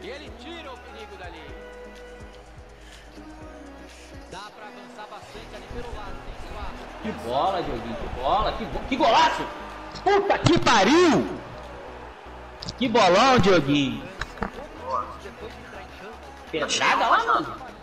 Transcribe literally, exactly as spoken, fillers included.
E ele tira o perigo dali. Dá pra avançar bastante ali pelo lado, tem espaço. Que bola, Dioguinho, que bola, que, go... que golaço! Puta que pariu! Que bolão, Dioguinho! Pedrada lá, mano!